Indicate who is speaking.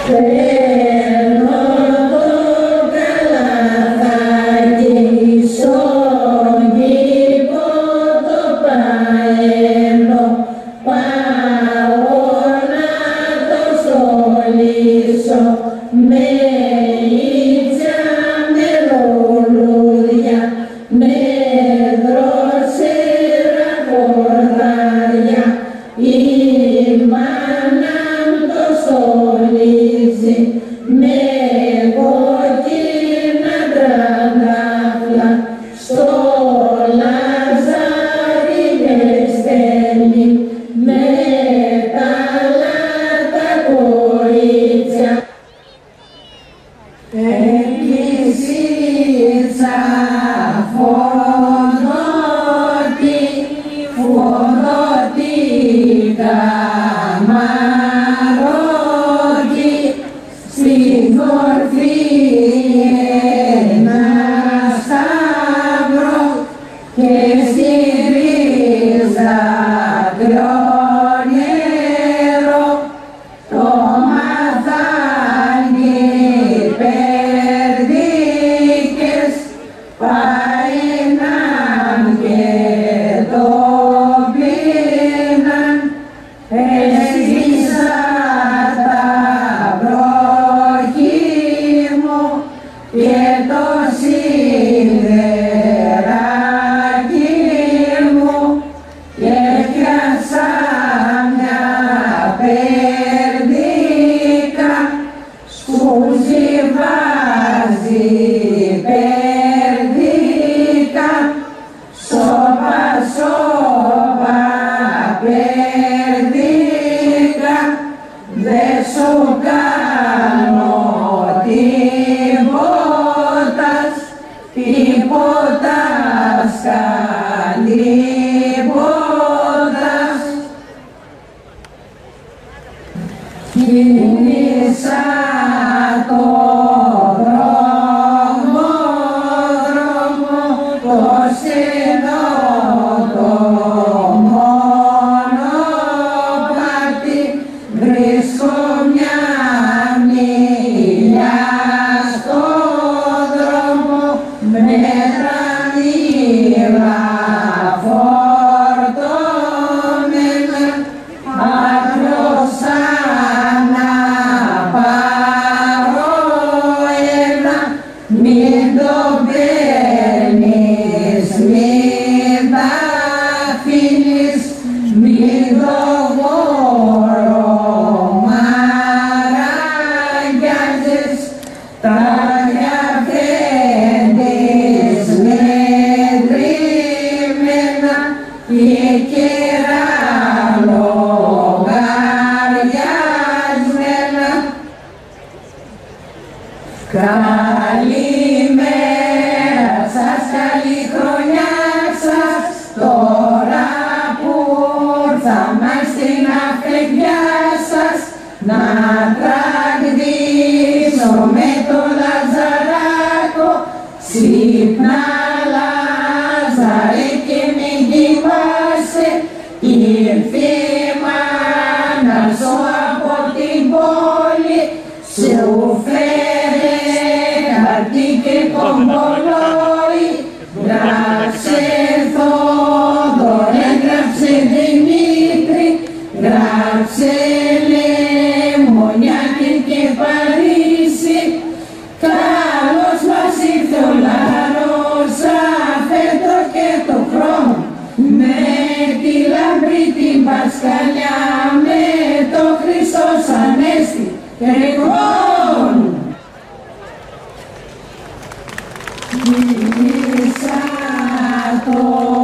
Speaker 1: Παίρνω το καλαθάκι στον κήπο το παένω, πάω να το στολίσω με ίτσα, με λουλούδια, με δρόσερα κορδάρια. Η μάνα μου το στολίζει με κόκκινα τραντάφλα, στο λαζάρι με στέλνει με καλά τα κορίτσια. Εκκλησίτσα φωνώτη, φωνώτη καμαρώτη, στην κορφή ένα σταυρό και στη ρίζα κρονέρο, το μαθάνι περδίκες παέναν και το πίναν, έστησα τα βροχή μου και το σιδεράκι μου και πιάσα μια περδίκα, σκούζει βάζει περδίκα, σώπα σώπα περδίκα, δε σου κάνω τίποτας, τίποτας κανίποτας. Κίνησα το δρόμο, το στενό το μονοπάτι, βρίσκω μια μιλιά στο δρόμο με τρανίλα φορτωμένα, άπλωσα να πάρω ένα, μην το παίρνεις, μην τα αφήνεις, μην το μαραγιάζεις, τα διαφέντεις μετρημένα και κερά λογαριασμένα. Καλημέρα σας, καλή χρονιά σας, τώρα που ήρθαμε στην αφεντιά σας, να τραγουδήσω με το Λαζαράκο, ξύπνα Λάζαρε και μην κοιμάσαι, ήρθε η μάνα σου από την πόλη, σου φέρε χαρτί και κομπολόι, γράψε Θόδωρε, γράψε Δημήτρη, γράψε Λεμονιάκη και Παρίσι, καλώς μας ήρθε ο Λάρος αφέτο και το χρόνο, με τη λαμπρή την Πασχαλιά, με το Χριστός Ανέστη και χρόνο. Γύρισα το